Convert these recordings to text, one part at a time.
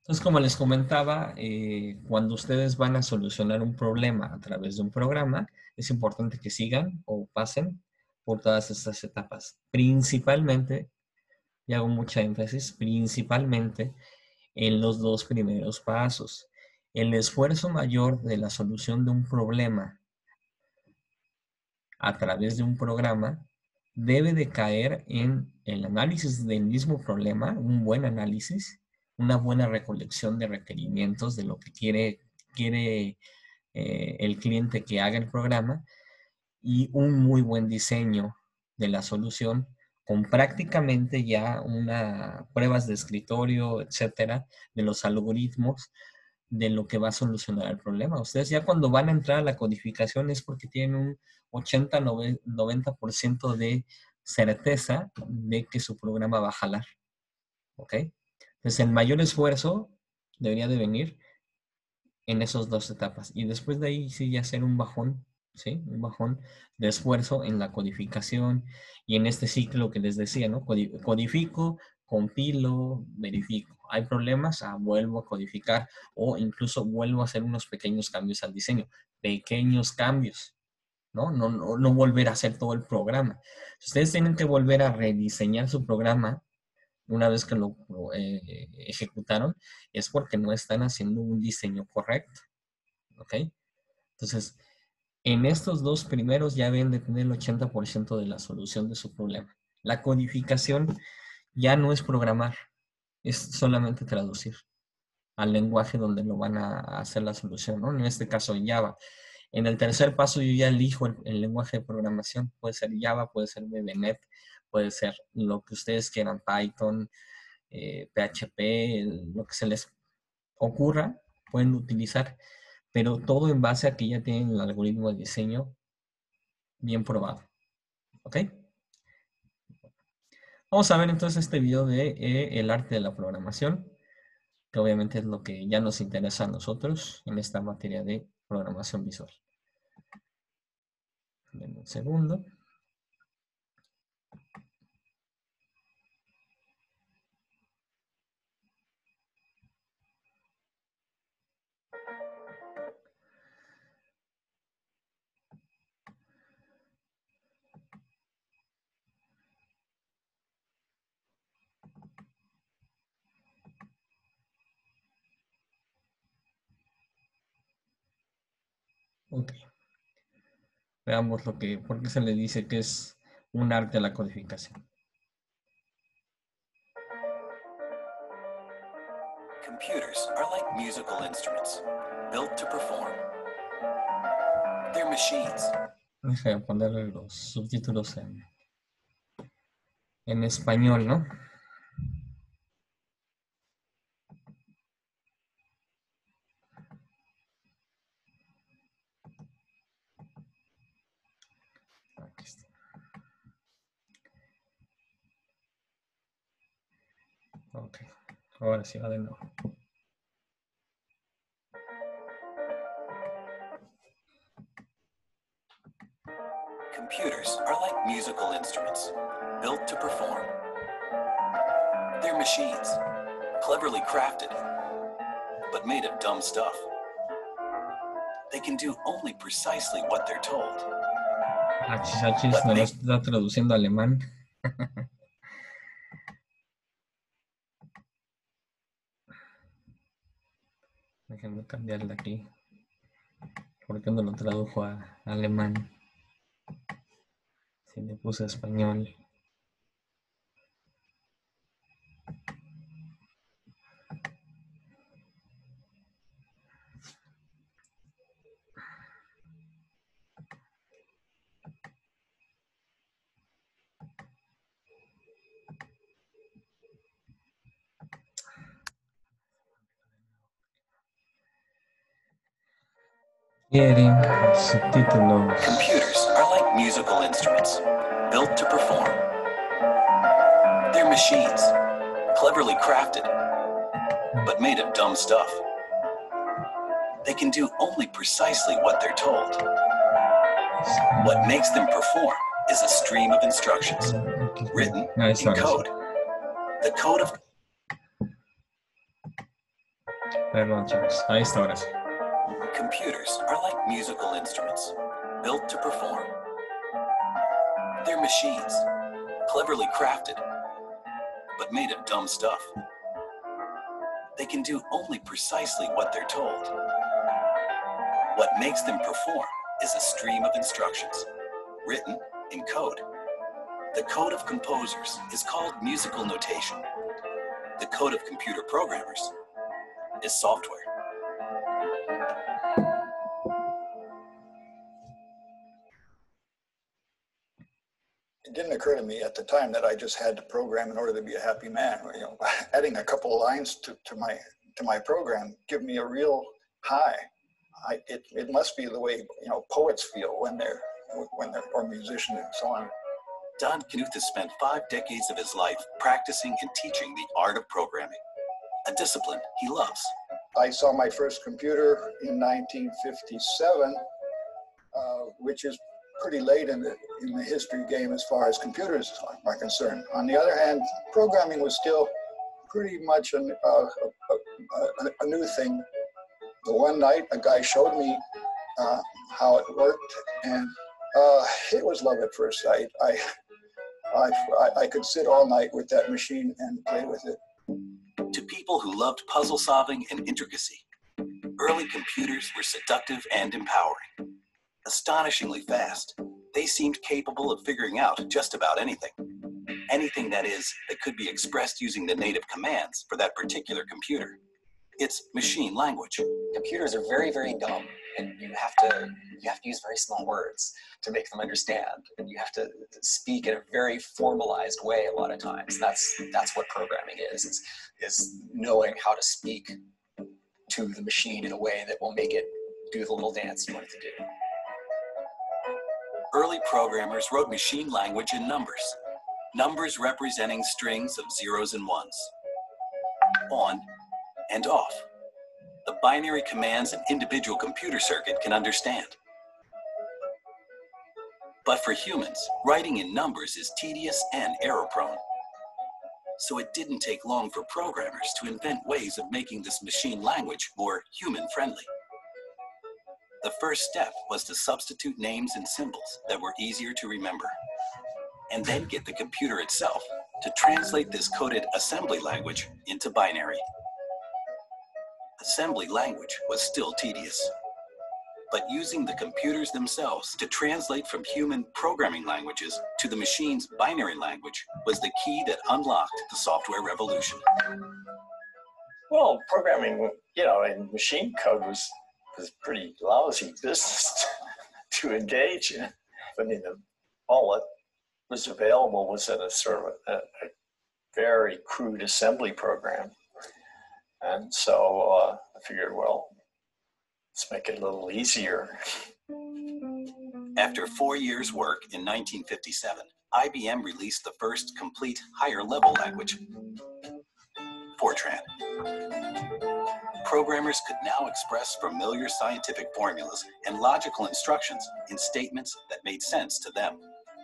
Entonces, como les comentaba, cuando ustedes van a solucionar un problema a través de un programa, es importante que sigan o pasen por todas estas etapas. Principalmente, y hago mucha énfasis, principalmente en los dos primeros pasos. El esfuerzo mayor de la solución de un problema a través de un programa debe de caer en el análisis del mismo problema, un buen análisis, una buena recolección de requerimientos de lo que quiere el cliente que haga el programa y un muy buen diseño de la solución con prácticamente ya pruebas de escritorio, etcétera, de los algoritmos de lo que va a solucionar el problema. Ustedes ya cuando van a entrar a la codificación es porque tienen un 80-90% de certeza de que su programa va a jalar. ¿Ok? Entonces el mayor esfuerzo debería de venir en esas dos etapas. Y después de ahí sí ya hacer un bajón, ¿sí? Un bajón de esfuerzo en la codificación y en este ciclo que les decía, ¿no? Codifico, compilo, verifico. Hay problemas, vuelvo a codificar o incluso vuelvo a hacer unos pequeños cambios al diseño. Pequeños cambios, ¿no? No volver a hacer todo el programa. Ustedes tienen que volver a rediseñar su programa una vez que lo ejecutaron, es porque no están haciendo un diseño correcto. ¿Ok? Entonces, en estos dos primeros ya deben de tener el 80% de la solución de su problema. La codificación ya no es programar, es solamente traducir al lenguaje donde lo van a hacer la solución, ¿no? En este caso Java. En el tercer paso yo ya elijo el lenguaje de programación. Puede ser Java, puede ser VB.NET, puede ser lo que ustedes quieran, Python, PHP, lo que se les ocurra, pueden utilizar, pero todo en base a que ya tienen el algoritmo de diseño bien probado. ¿Ok? Vamos a ver entonces este video de el arte de la programación, que obviamente es lo que ya nos interesa a nosotros en esta materia de programación visual. Denme un segundo. Ok. Veamos por qué se le dice que es un arte de la codificación. Computers are like musical instruments, built to perform. They're machines. Deja de ponerle los subtítulos en español, ¿no? Aquí está. Ok, ahora sí va de nuevo. Computers are like musical instruments, built to perform. They're machines, cleverly crafted, but made of dumb stuff. They can do only precisely what they're told. Hachis, no lo está traduciendo a alemán. Déjenme cambiarle aquí. ¿Por qué no lo tradujo a alemán? Si le puse español. Quieren subtítulos. Computers are like musical instruments, built to perform. They're machines, cleverly crafted, but made of dumb stuff. They can do only precisely what they're told. What makes them perform is a stream of instructions, written in code. The code of... Perdón, chicos. Ahí está, ahora sí. Computers are like musical instruments, built to perform. They're machines, cleverly crafted, but made of dumb stuff. They can do only precisely what they're told. What makes them perform is a stream of instructions, written in code. The code of composers is called musical notation. The code of computer programmers is software. It didn't occur to me at the time that I just had to program in order to be a happy man. You know, adding a couple of lines to my program give me a real high. It must be the way, you know, poets feel when they're or musicians and so on. Don Knuth has spent 5 decades of his life practicing and teaching the art of programming, a discipline he loves. I saw my first computer in 1957, which is pretty late in the history game as far as computers are concerned. On the other hand, programming was still pretty much a new thing. The one night, a guy showed me how it worked, and it was love at first sight. I could sit all night with that machine and play with it. To people who loved puzzle solving and intricacy, early computers were seductive and empowering. Astonishingly fast, they seemed capable of figuring out just about anything. Anything, that is, that could be expressed using the native commands for that particular computer. It's machine language. Computers are very, very dumb, and you have to use very small words to make them understand, and you have to speak in a very formalized way a lot of times. That's what programming is knowing how to speak to the machine in a way that will make it do the little dance you want it to do. Early programmers wrote machine language in numbers representing strings of zeros and ones, on and off. The binary commands an individual computer circuit can understand. But for humans, writing in numbers is tedious and error-prone. So it didn't take long for programmers to invent ways of making this machine language more human-friendly. The first step was to substitute names and symbols that were easier to remember, and then get the computer itself to translate this coded assembly language into binary. Assembly language was still tedious, but using the computers themselves to translate from human programming languages to the machine's binary language was the key that unlocked the software revolution. Well, programming, you know, in machine code was pretty lousy business to engage in. I mean, all that was available was in a sort of a very crude assembly program. And so I figured, well, let's make it a little easier. After 4 years' work in 1957, IBM released the first complete higher-level language, Fortran. Programmers could now express familiar scientific formulas and logical instructions in statements that made sense to them.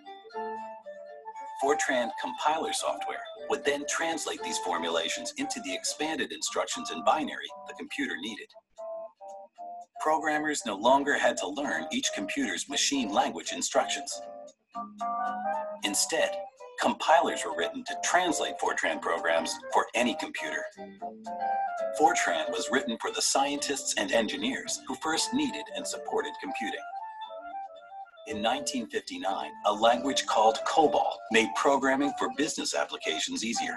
Fortran compiler software would then translate these formulations into the expanded instructions in binary the computer needed. Programmers no longer had to learn each computer's machine language instructions. Instead, compilers were written to translate Fortran programs for any computer. Fortran was written for the scientists and engineers who first needed and supported computing. In 1959, a language called COBOL made programming for business applications easier.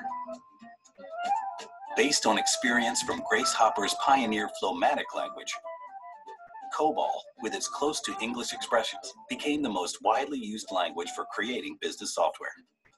Based on experience from Grace Hopper's pioneer Flowmatic language, COBOL, with its close to English expressions, became the most widely used language for creating business software.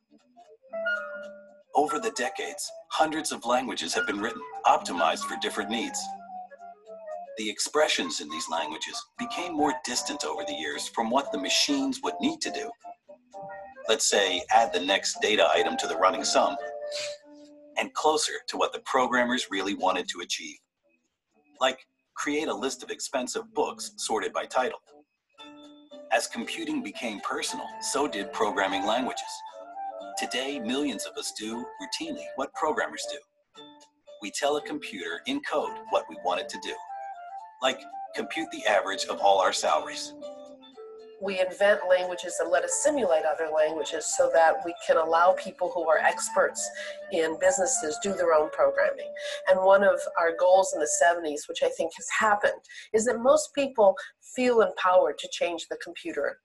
Over the decades, hundreds of languages have been written, optimized for different needs. The expressions in these languages became more distant over the years from what the machines would need to do. Let's say, add the next data item to the running sum, and closer to what the programmers really wanted to achieve. Like, create a list of expensive books sorted by title. As computing became personal, so did programming languages. Today, millions of us do routinely what programmers do. We tell a computer in code what we want it to do, like compute the average of all our salaries. We invent languages that let us simulate other languages so that we can allow people who are experts in businesses do their own programming. And one of our goals in the 70s, which I think has happened, is that most people feel empowered to change the computer.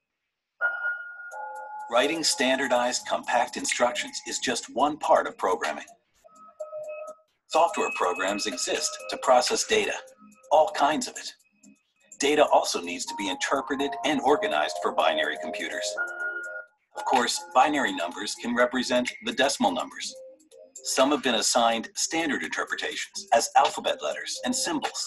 Writing standardized, compact instructions is just one part of programming. Software programs exist to process data, all kinds of it. Data also needs to be interpreted and organized for binary computers. Of course, binary numbers can represent the decimal numbers. Some have been assigned standard interpretations as alphabet letters and symbols.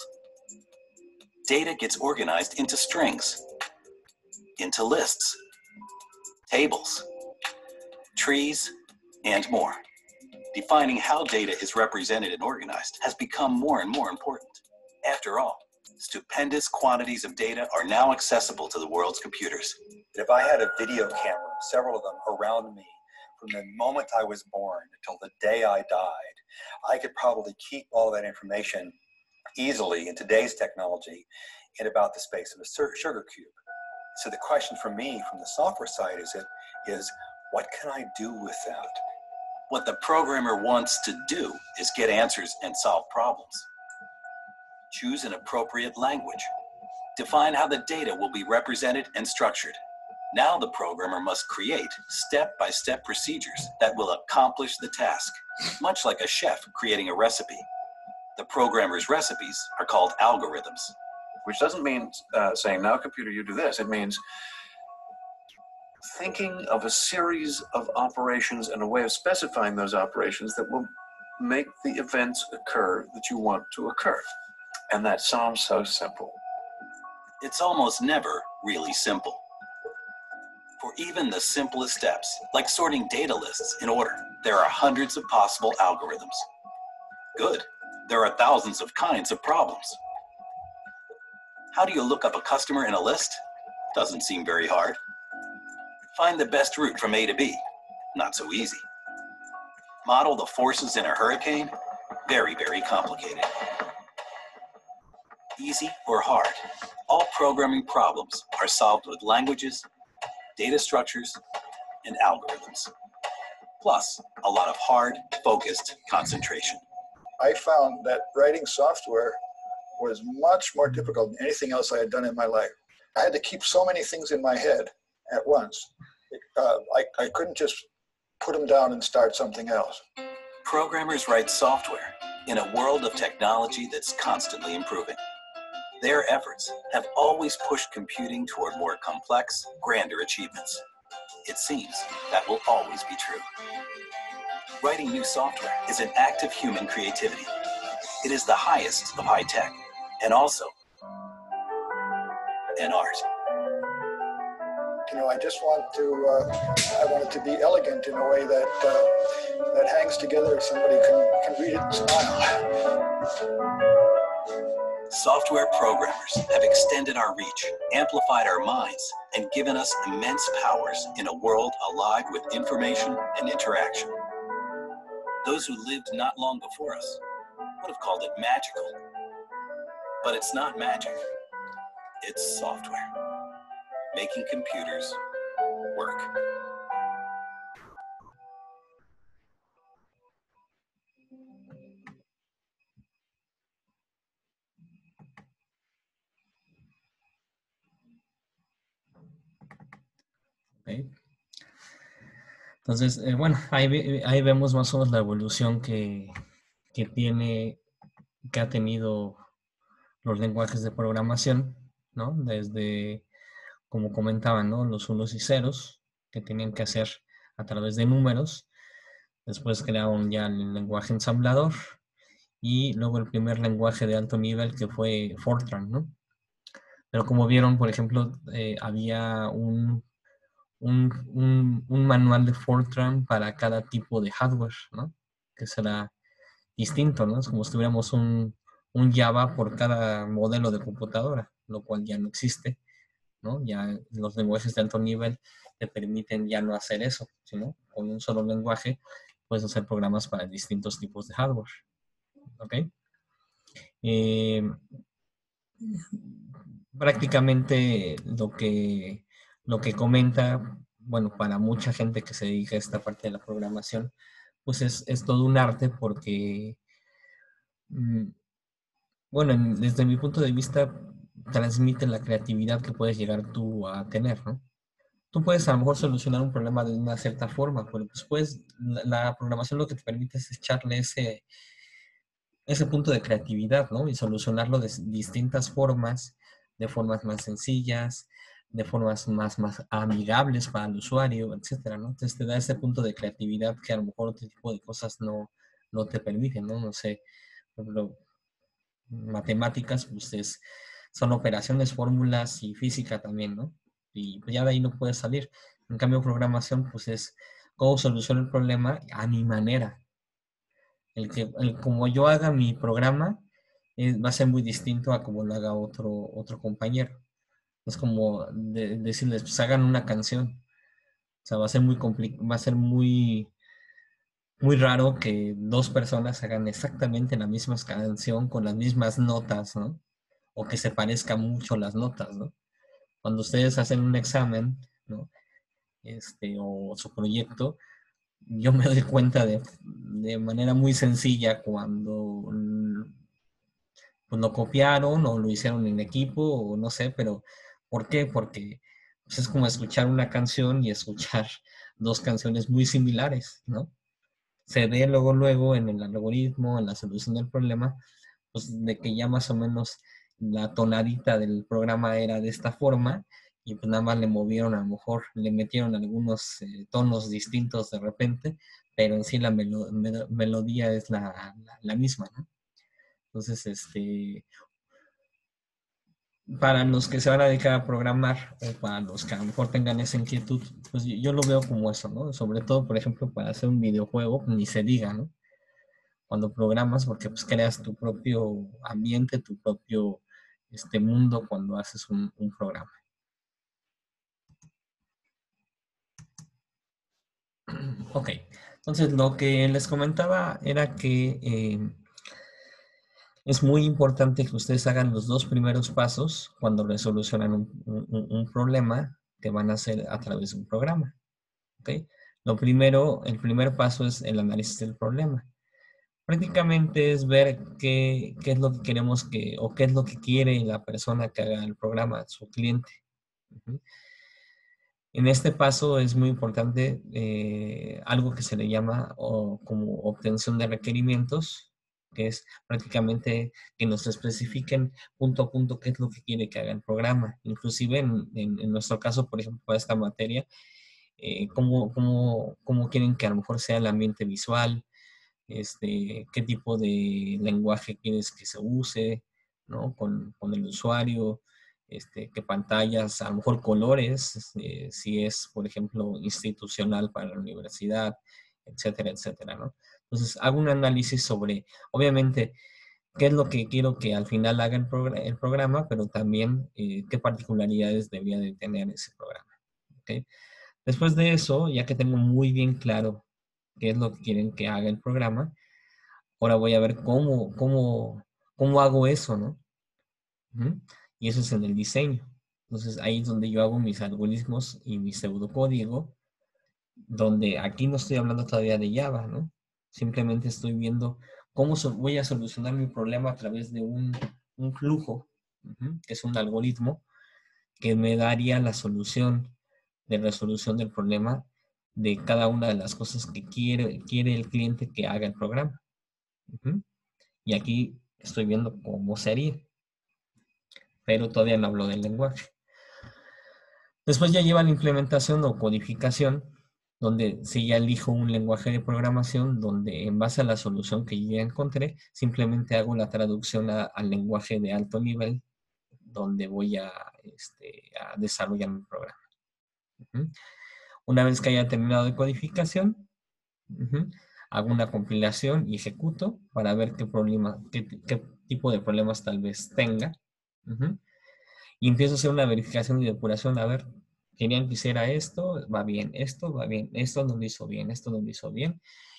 Data gets organized into strings, into lists, tables, trees, and more. Defining how data is represented and organized has become more and more important. After all, stupendous quantities of data are now accessible to the world's computers. If I had a video camera, several of them around me, from the moment I was born until the day I died, I could probably keep all that information easily in today's technology in about the space of a sugar cube. So the question for me from the software side is what can I do with that? What the programmer wants to do is get answers and solve problems. Choose an appropriate language. Define how the data will be represented and structured. Now the programmer must create step-by-step procedures that will accomplish the task, much like a chef creating a recipe. The programmer's recipes are called algorithms. Which doesn't mean saying, now computer, you do this. It means thinking of a series of operations and a way of specifying those operations that will make the events occur that you want to occur. And that sounds so simple. It's almost never really simple. For even the simplest steps, like sorting data lists in order, there are hundreds of possible algorithms. Good, there are thousands of kinds of problems. How do you look up a customer in a list? Doesn't seem very hard. Find the best route from A to B? Not so easy. Model the forces in a hurricane? Very, very complicated. Easy or hard, all programming problems are solved with languages, data structures, and algorithms. Plus, a lot of hard, focused concentration. I found that writing software was much more difficult than anything else I had done in my life. I had to keep so many things in my head at once. I couldn't just put them down and start something else. Programmers write software in a world of technology that's constantly improving. Their efforts have always pushed computing toward more complex, grander achievements. It seems that will always be true. Writing new software is an act of human creativity. It is the highest of high tech, and also an art. You know, I just want it to be elegant in a way that hangs together. Somebody can read it and smile. Software programmers have extended our reach, amplified our minds, and given us immense powers in a world alive with information and interaction. Those who lived not long before us would have called it magical. But it's not magic. It's software, making computers work. Okay. Entonces, bueno, ahí vemos más o menos la evolución que ha tenido los lenguajes de programación, ¿no? Desde, como comentaban, ¿no? Los unos y ceros que tenían que hacer a través de números. Después crearon ya el lenguaje ensamblador y luego el primer lenguaje de alto nivel que fue Fortran, ¿no? Pero como vieron, por ejemplo, había un manual de Fortran para cada tipo de hardware, ¿no? Que será distinto, ¿no? Es como si tuviéramos un Java por cada modelo de computadora, lo cual ya no existe, ¿no? Ya los lenguajes de alto nivel te permiten ya no hacer eso, sino con un solo lenguaje puedes hacer programas para distintos tipos de hardware. ¿ok? Eh, prácticamente lo que comenta, bueno, para mucha gente que se dedica a esta parte de la programación, pues es todo un arte porque, mm, bueno, desde mi punto de vista, transmite la creatividad que puedes llegar tú a tener, ¿no? Tú puedes a lo mejor solucionar un problema de una cierta forma, pero después la programación lo que te permite es echarle ese punto de creatividad, ¿no? Y solucionarlo de distintas formas, de formas más sencillas, de formas más amigables para el usuario, etcétera, ¿no? Entonces te da ese punto de creatividad que a lo mejor otro tipo de cosas no te permiten, ¿no? No sé, por ejemplo, matemáticas, pues son operaciones, fórmulas y física también, ¿no? Y pues ya de ahí no puedes salir. En cambio, programación, pues es cómo solucionar el problema a mi manera. Como yo haga mi programa, va a ser muy distinto a como lo haga otro compañero. Es como decirles, pues hagan una canción. O sea, va a ser va a ser muy raro que dos personas hagan exactamente la misma canción con las mismas notas, ¿no? O que se parezcan mucho las notas, ¿no? Cuando ustedes hacen un examen, ¿no? O su proyecto, yo me doy cuenta de manera muy sencilla cuando pues, lo copiaron o lo hicieron en equipo o no sé, pero ¿por qué? Porque pues, es como escuchar una canción y escuchar dos canciones muy similares, ¿no? Se ve luego en el algoritmo, en la solución del problema, pues de que ya más o menos la tonadita del programa era de esta forma y pues nada más le movieron, a lo mejor le metieron algunos tonos distintos de repente, pero en sí la melodía es la misma, ¿no? Entonces, para los que se van a dedicar a programar o para los que a lo mejor tengan esa inquietud, pues yo lo veo como eso, ¿no? Sobre todo, por ejemplo, para hacer un videojuego, ni se diga, ¿no? Cuando programas, porque pues creas tu propio ambiente, tu propio mundo cuando haces un programa. Ok, entonces lo que les comentaba era que es muy importante que ustedes hagan los dos primeros pasos cuando resolucionan un problema que van a hacer a través de un programa. ¿Ok? El primer paso es el análisis del problema. Prácticamente es ver qué es lo que queremos o qué es lo que quiere la persona que haga el programa, su cliente. Ujú. En este paso es muy importante algo que se le llama como obtención de requerimientos, que es prácticamente que nos especifiquen punto a punto qué es lo que quiere que haga el programa. Inclusive en nuestro caso, por ejemplo, para esta materia, cómo quieren que a lo mejor sea el ambiente visual, qué tipo de lenguaje quieres que se use, ¿no? Con el usuario, qué pantallas, a lo mejor colores, si es, por ejemplo, institucional para la universidad, etcétera, etcétera, ¿no? Entonces, hago un análisis sobre, obviamente, qué es lo que quiero que al final haga el programa, pero también qué particularidades debería de tener ese programa, ¿ok? Después de eso, ya que tengo muy bien claro qué es lo que quieren que haga el programa, ahora voy a ver cómo hago eso, ¿no? Ujú. Y eso es en el diseño. Entonces ahí es donde yo hago mis algoritmos y mi pseudocódigo, donde aquí no estoy hablando todavía de Java, ¿no? Simplemente estoy viendo cómo voy a solucionar mi problema a través de un flujo, que es un algoritmo que me daría la solución de resolución del problema de cada una de las cosas que quiere el cliente que haga el programa. Ujú. Y aquí estoy viendo cómo sería, pero todavía no hablo del lenguaje. Después ya lleva la implementación o codificación, donde si ya elijo un lenguaje de programación, donde en base a la solución que ya encontré, simplemente hago la traducción al lenguaje de alto nivel, donde voy a desarrollar mi programa. Ujú. Una vez que haya terminado de codificación, hago una compilación y ejecuto para ver qué tipo de problemas tal vez tenga. Y empiezo a hacer una verificación y depuración. A ver, querían que hiciera esto, va bien, esto no lo hizo bien, esto no lo hizo bien.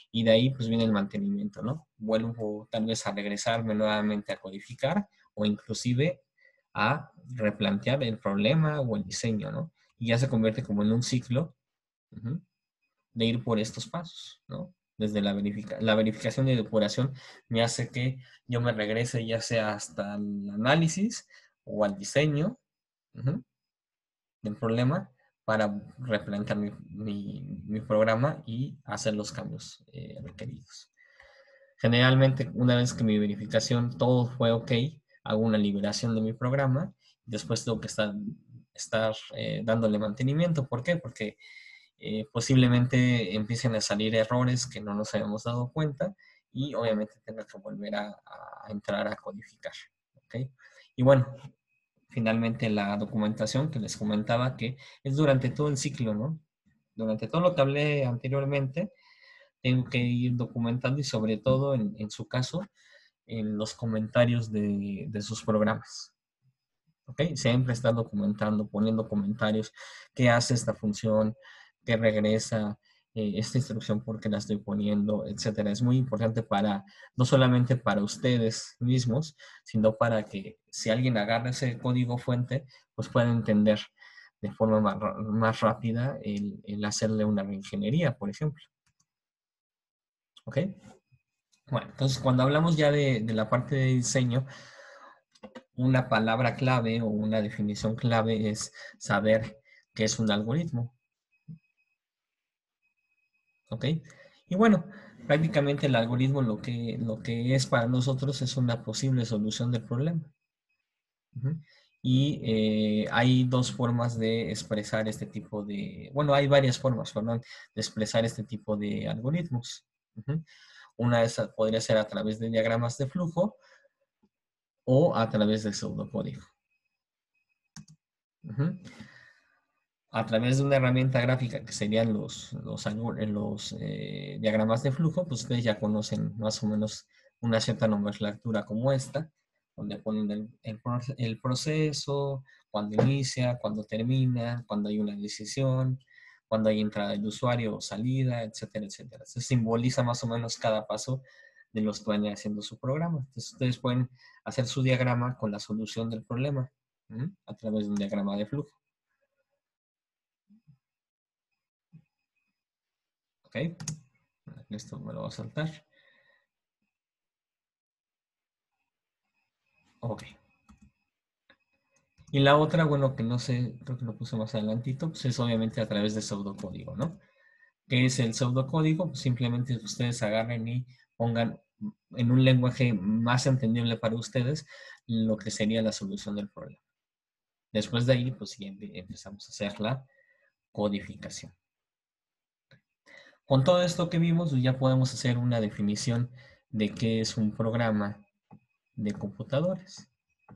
Y de ahí pues viene el mantenimiento, ¿no? Vuelvo tal vez a regresarme nuevamente a codificar o inclusive a replantear el problema o el diseño, ¿no? Y ya se convierte como en un ciclo de ir por estos pasos, ¿no? Desde la verificación y depuración me hace que yo me regrese ya sea hasta el análisis o al diseño del problema para replantear mi programa y hacer los cambios requeridos. Generalmente, una vez que mi verificación todo fue ok, hago una liberación de mi programa. Después tengo que estar dándole mantenimiento. ¿Por qué? Porque posiblemente empiecen a salir errores que no nos habíamos dado cuenta y obviamente tenga que volver a entrar a codificar. ¿Okay? Y bueno, finalmente la documentación que les comentaba que es durante todo el ciclo, ¿no? Durante todo lo que hablé anteriormente, tengo que ir documentando y sobre todo, en su caso, en los comentarios de sus programas. ¿Ok? Siempre estar documentando, poniendo comentarios, qué hace esta función, qué regresa, esta instrucción por qué la estoy poniendo, etcétera. Es muy importante para, no solamente para ustedes mismos, sino para que si alguien agarra ese código fuente, pues pueda entender de forma más rápida el hacerle una reingeniería, por ejemplo. ¿Ok? Bueno, entonces cuando hablamos ya de la parte de diseño, una palabra clave o una definición clave es saber qué es un algoritmo. ¿Ok? Y bueno, prácticamente el algoritmo lo que es para nosotros es una posible solución del problema. Y hay dos formas de expresar este tipo de... Bueno, hay varias formas, perdón, de expresar este tipo de algoritmos. Una podría ser a través de diagramas de flujo o a través de pseudocódigo. A través de una herramienta gráfica que serían los diagramas de flujo, pues ustedes ya conocen más o menos una cierta nomenclatura como esta, donde ponen el proceso, cuando inicia, cuando termina, cuando hay una decisión, cuando hay entrada del usuario o salida, etcétera, etcétera. Se simboliza más o menos cada paso de los que van haciendo su programa. Entonces ustedes pueden hacer su diagrama con la solución del problema a través de un diagrama de flujo. ¿Ok? Esto me lo va a saltar. Ok. Y la otra, bueno, que no sé, creo que lo puse más adelantito, pues es obviamente a través de pseudocódigo, ¿no? ¿Qué es el pseudocódigo? Pues simplemente ustedes agarren y pongan en un lenguaje más entendible para ustedes lo que sería la solución del problema. Después de ahí, pues empezamos a hacer la codificación. Con todo esto que vimos, ya podemos hacer una definición de qué es un programa de computadores.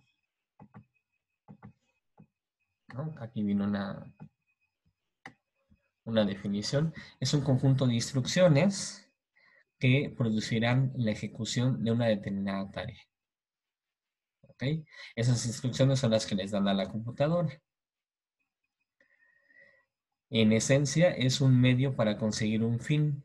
¿No? Aquí vino una definición. Es un conjunto de instrucciones que producirán la ejecución de una determinada tarea. ¿Ok? Esas instrucciones son las que les dan a la computadora. En esencia, es un medio para conseguir un fin.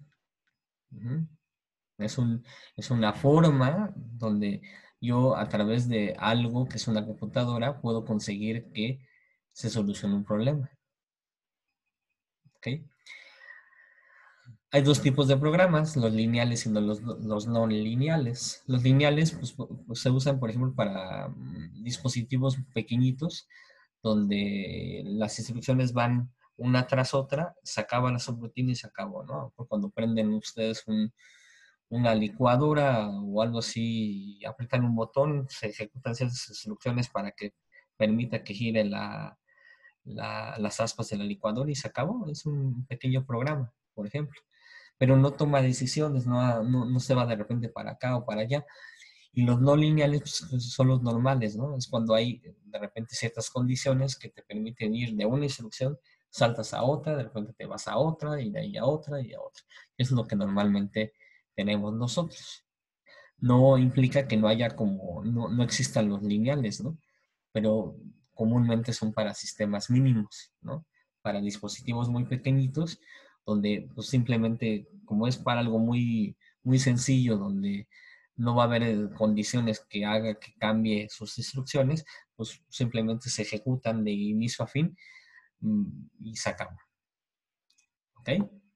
Es una forma donde yo, a través de algo que es una computadora, puedo conseguir que se solucione un problema. ¿Ok? Hay dos tipos de programas, los lineales y los no lineales. Los lineales pues, se usan, por ejemplo, para dispositivos pequeñitos, donde las instrucciones van una tras otra, se acaba la subrutina y se acabó, ¿no? Cuando prenden ustedes una licuadora o algo así, aprietan un botón, se ejecutan ciertas instrucciones para que permita que gire las aspas de la licuadora y se acabó. Es un pequeño programa, por ejemplo. Pero no toma decisiones, no se va de repente para acá o para allá. Y los no lineales pues, son los normales, ¿no? Es cuando hay de repente ciertas condiciones que te permiten ir de una instrucción, saltas a otra, de repente te vas a otra, y de ahí a otra, y a otra. Es lo que normalmente tenemos nosotros. No implica que no haya no existan los lineales, ¿no? Pero comúnmente son para sistemas mínimos, ¿no? Para dispositivos muy pequeñitos, donde pues, simplemente, como es para algo muy, muy sencillo, donde no va a haber condiciones que haga que cambie sus instrucciones, pues simplemente se ejecutan de inicio a fin y se acaba. ¿Ok?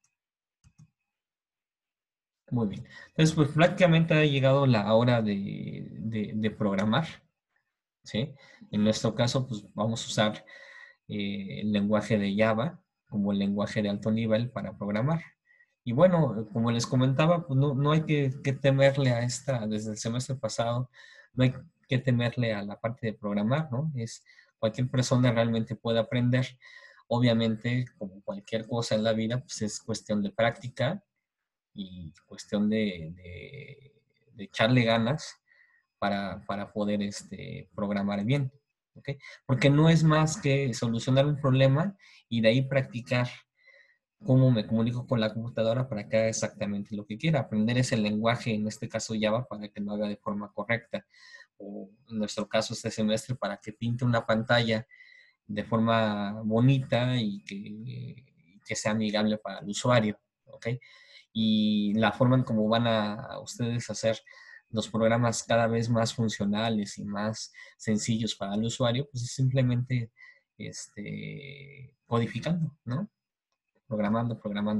Muy bien. Entonces, pues prácticamente ha llegado la hora de programar. ¿Sí? En nuestro caso, pues vamos a usar el lenguaje de Java como el lenguaje de alto nivel para programar. Y bueno, como les comentaba, pues no hay que temerle a desde el semestre pasado, no hay que temerle a la parte de programar, ¿no? Cualquier persona realmente puede aprender. Obviamente, como cualquier cosa en la vida, pues es cuestión de práctica y cuestión de echarle ganas para poder programar bien. ¿Okay? Porque no es más que solucionar un problema y de ahí practicar cómo me comunico con la computadora para que haga exactamente lo que quiera. Aprender ese lenguaje, en este caso Java, para que lo haga de forma correcta. O en nuestro caso este semestre, para que pinte una pantalla de forma bonita y que sea amigable para el usuario. ¿Okay? Y la forma en cómo van a ustedes hacer los programas cada vez más funcionales y más sencillos para el usuario, pues es simplemente codificando, ¿no? Programando,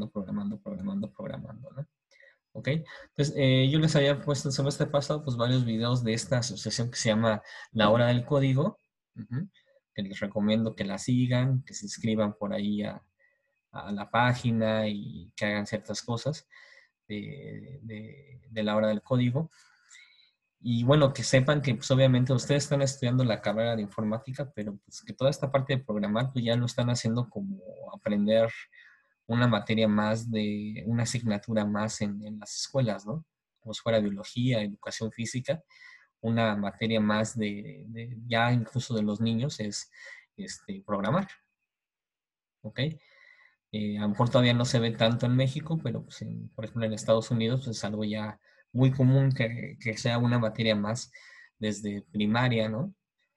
¿no? ¿Ok? Entonces, yo les había puesto el semestre pasado pues varios videos de esta asociación que se llama La Hora del Código, que les recomiendo que la sigan, que se inscriban por ahí a la página y que hagan ciertas cosas de la Hora del Código. Y bueno, que sepan que pues obviamente ustedes están estudiando la carrera de informática, pero pues que toda esta parte de programar pues ya lo están haciendo como aprender una materia más una asignatura más en las escuelas, ¿no? Como si fuera biología, educación física, una materia más ya incluso de los niños es programar, ¿ok? A lo mejor todavía no se ve tanto en México, pero pues por ejemplo en Estados Unidos pues, es algo ya muy común que sea una materia más desde primaria, ¿no?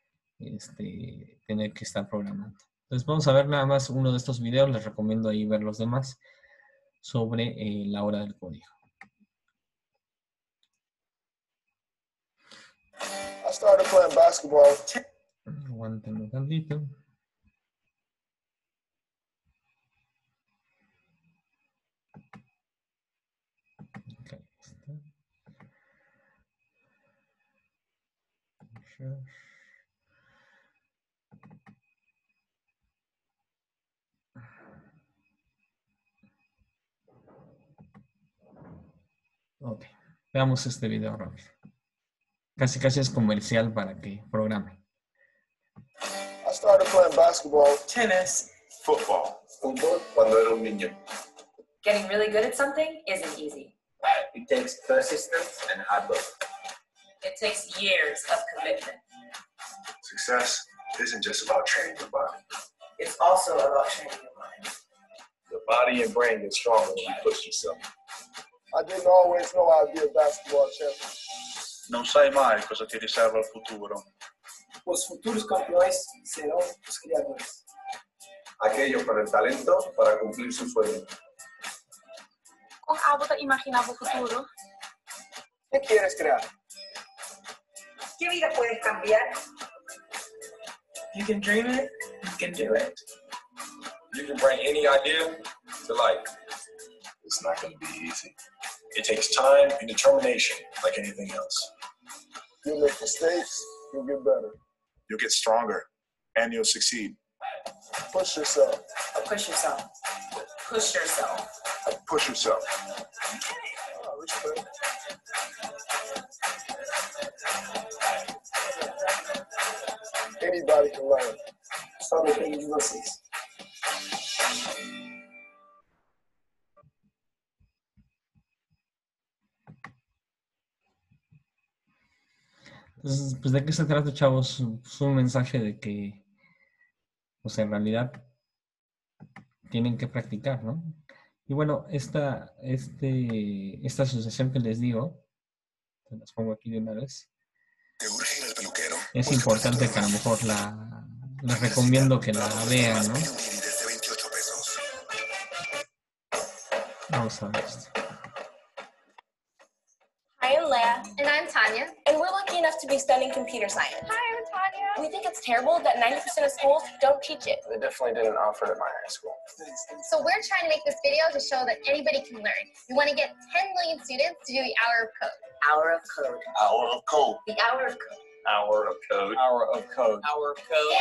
Tener que estar programando. Entonces vamos a ver nada más uno de estos videos, les recomiendo ahí ver los demás sobre la hora del código. I started playing basketball. Aguántenme un tantito. Okay, ok, veamos este video rápido. Casi es comercial para que programe. I started playing basketball. Tennis. Football. Fútbol. Cuando era un niño. Getting really good at something isn't easy. It takes persistence and hard work. It takes years of commitment. Success isn't just about training your body. It's also about training your mind. The body and brain get stronger when you push yourself. I didn't always know I'd be a basketball champion. Non sai mai cosa ti riserva il futuro. Los futuros campeones serán los creadores. Aquello con el talento para cumplir su sueño. Kung abot ang imahinable futuro, ¿Qué quieres crear? ¿Qué vida puedes cambiar? You can dream it, you can do it. You can bring any idea to life. It's not going to be easy. It takes time and determination like anything else. You make mistakes, you'll get better. You'll get stronger and you'll succeed. Push yourself. Push yourself. Push yourself. Push yourself. Oh, respect. Anybody can learn. Só depende de vocês. Entonces, pues, ¿de qué se trata, chavos? Es un mensaje de que, pues, en realidad tienen que practicar, ¿no? Y bueno, esta asociación que les digo, se las pongo aquí de una vez. ¿Te urge ir al peluquero? Es importante que a lo mejor les recomiendo que la vean, ¿no? Vamos a ver esto. Hi, I'm Leah. And I'm Tanya. And we're lucky enough to be studying computer science. Hi, I'm Tanya. We think it's terrible that 90% of schools don't teach it. They definitely didn't offer it at my high school. So we're trying to make this video to show that anybody can learn. We want to get 10 million students to do the Hour of Code. Hour of code. Hour of code. The hour of code. Hour of code. Hour of code. Hour of code.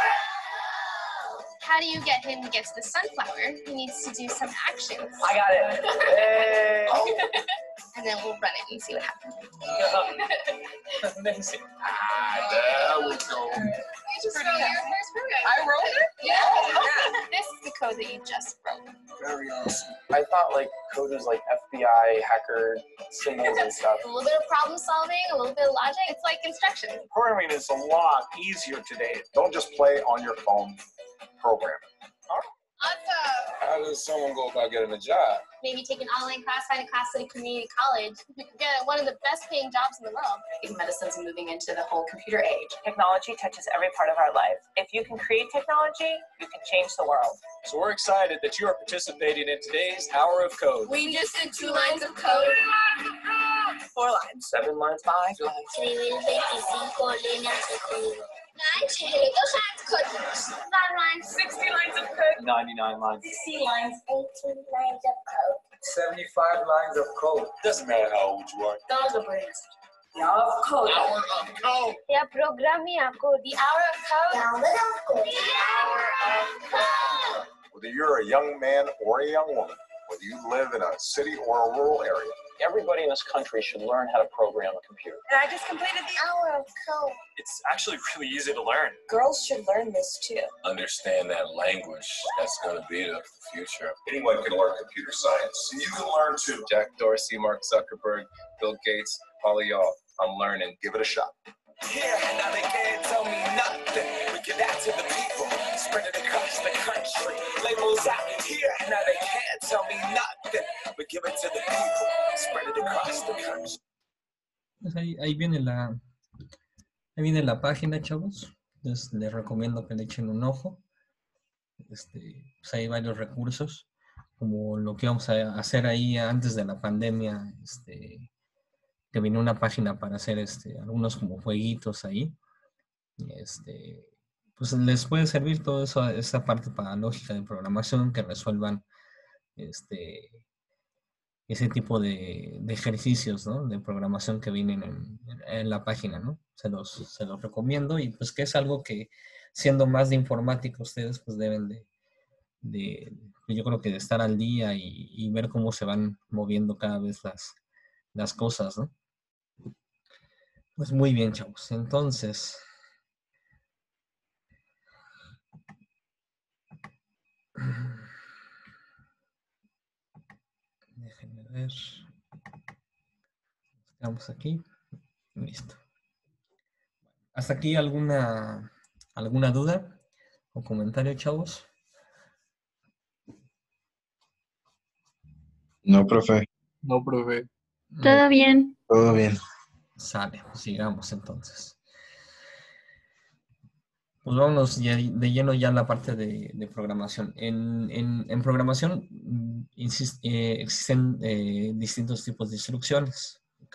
How do you get him to get to the sunflower? He needs to do some actions. I got it. Hey. And then we'll run it and see what happens. Amazing. There we go. You just wrote your first program. I wrote it? Yeah. This is the code that you just wrote. Very awesome. I thought like code was like FBI hacker symbols and stuff. A little bit of problem solving, a little bit of logic. It's like instructions. Programming is a lot easier today. Don't just play on your phone. Program. Awesome. How does someone go about getting a job? Maybe take an online class, find a class at a community college. You could get one of the best paying jobs in the world. I think medicine's moving into the whole computer age. Technology touches every part of our life. If you can create technology, you can change the world. So we're excited that you are participating in today's Hour of Code. We just did 2 lines of code. 4 lines. 7 lines. 5 lines. Escribir 25 líneas de código. 2 lines of code. 5 lines. 60 lines of code. 99 lines. 60 lines. 18 lines of code. 75 lines of code. Doesn't matter how old you are. Those are brains. The hour of code. Hour of code. Yeah, programming code. The hour of code. The hour of code. The hour of code. Whether you're a young man or a young woman, whether you live in a city or a rural area, Everybody in this country should learn how to program a computer. And I just completed the hour of code. It's actually really easy to learn. Girls should learn this too. understand that language. That's going to be the future. Anyone can learn computer science. And you can learn too. Jack Dorsey, Mark Zuckerberg, Bill Gates, all of y'all. I'm learning. Give it a shot. Yeah, now they can't tell me nothing. We give that to the people, spread it across the country. Labels out here, now they can't tell me nothing. We give it to the people, spread it across the country. Pues ahí viene la página, chavos. Entonces les recomiendo que le echen un ojo. Pues hay varios recursos, como lo que vamos a hacer ahí antes de la pandemia, que vino una página para hacer algunos como jueguitos ahí. Pues les puede servir todo eso, esa parte para lógica de programación, que resuelvan ese tipo de ejercicios, ¿no? De programación que vienen en la página, ¿no? Se los recomiendo, y pues que es algo que, siendo más de informática, ustedes pues deben yo creo que de estar al día y ver cómo se van moviendo cada vez las cosas, ¿no? Pues muy bien, chavos. Entonces, déjenme ver. Estamos aquí. Listo. ¿Hasta aquí alguna duda o comentario, chavos? No, profe. No, profe. Todo bien. Todo bien. Sale, pues sigamos entonces. Pues vámonos de lleno ya a la parte de programación. En programación existen distintos tipos de instrucciones, ¿ok?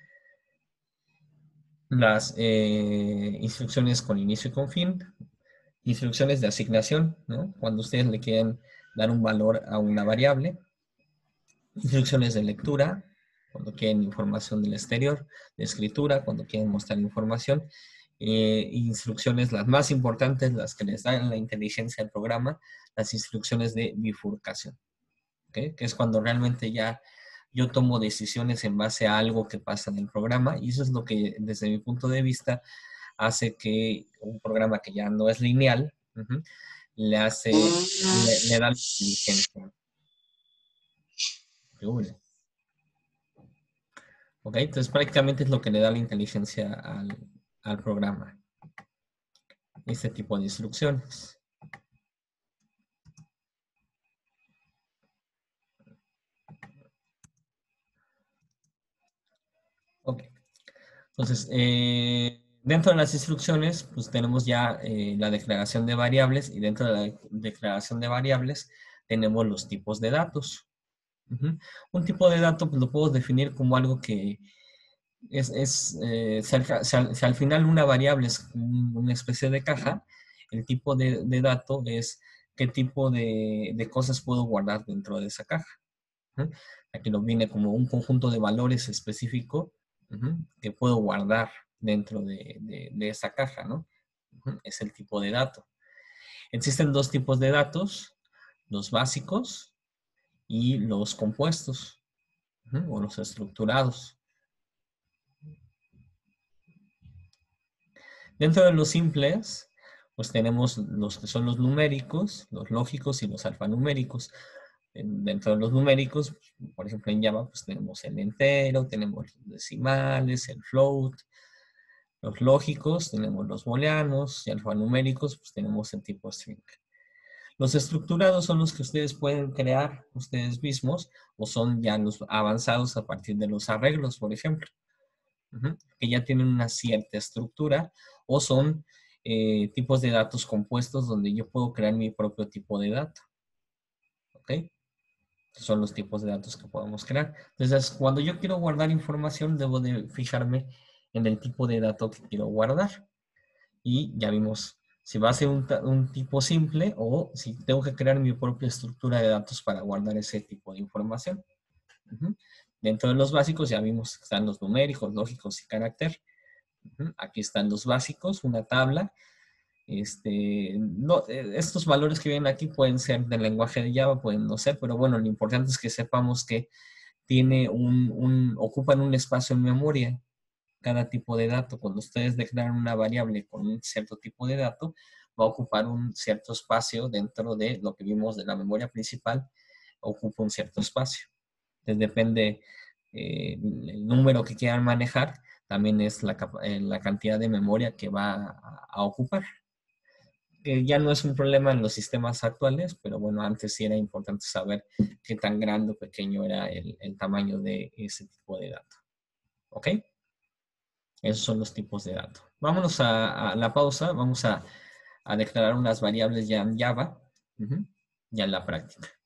Las instrucciones con inicio y con fin, instrucciones de asignación, ¿no? Cuando ustedes le quieren dar un valor a una variable, instrucciones de lectura, cuando quieren información del exterior, de escritura, cuando quieren mostrar información, instrucciones, las más importantes, las que les dan la inteligencia al programa, las instrucciones de bifurcación, ¿okay? Que es cuando realmente ya yo tomo decisiones en base a algo que pasa en el programa, y eso es lo que, desde mi punto de vista, hace que un programa que ya no es lineal, le da la inteligencia. Ok, entonces prácticamente es lo que le da la inteligencia al programa. Este tipo de instrucciones. Ok. Entonces, dentro de las instrucciones, pues tenemos ya la declaración de variables, y dentro de la declaración de variables tenemos los tipos de datos. Un tipo de dato pues, lo puedo definir como algo que si al final una variable es una especie de caja, el tipo de dato es qué tipo de cosas puedo guardar dentro de esa caja. Aquí lo viene como un conjunto de valores específico que puedo guardar dentro de esa caja, ¿no? Es el tipo de dato. Existen dos tipos de datos, los básicos y los compuestos, o los estructurados. Dentro de los simples, pues tenemos los que son los numéricos, los lógicos y los alfanuméricos. Dentro de los numéricos, por ejemplo en Java, pues tenemos el entero, tenemos los decimales, el float. Los lógicos tenemos los booleanos y alfanuméricos, pues tenemos el tipo string. Los estructurados son los que ustedes pueden crear ustedes mismos o son ya los avanzados a partir de los arreglos, por ejemplo, que ya tienen una cierta estructura o son tipos de datos compuestos donde yo puedo crear mi propio tipo de dato. ¿Ok? Son los tipos de datos que podemos crear. Entonces, cuando yo quiero guardar información, debo de fijarme en el tipo de dato que quiero guardar. Y ya vimos si va a ser un tipo simple o si tengo que crear mi propia estructura de datos para guardar ese tipo de información. Dentro de los básicos ya vimos que están los numéricos, lógicos y carácter. Aquí están los básicos, una tabla. Estos valores que vienen aquí pueden ser del lenguaje de Java, pueden no ser, pero bueno, lo importante es que sepamos que ocupan un espacio en memoria cada tipo de dato. Cuando ustedes declaran una variable con un cierto tipo de dato, va a ocupar un cierto espacio dentro de lo que vimos de la memoria principal, ocupa un cierto espacio. Entonces depende el número que quieran manejar, también es la cantidad de memoria que va a ocupar. Que ya no es un problema en los sistemas actuales, pero bueno, antes sí era importante saber qué tan grande o pequeño era el tamaño de ese tipo de dato. ¿Ok? Esos son los tipos de datos. Vámonos a la pausa. Vamos a declarar unas variables ya en Java, ya en la práctica.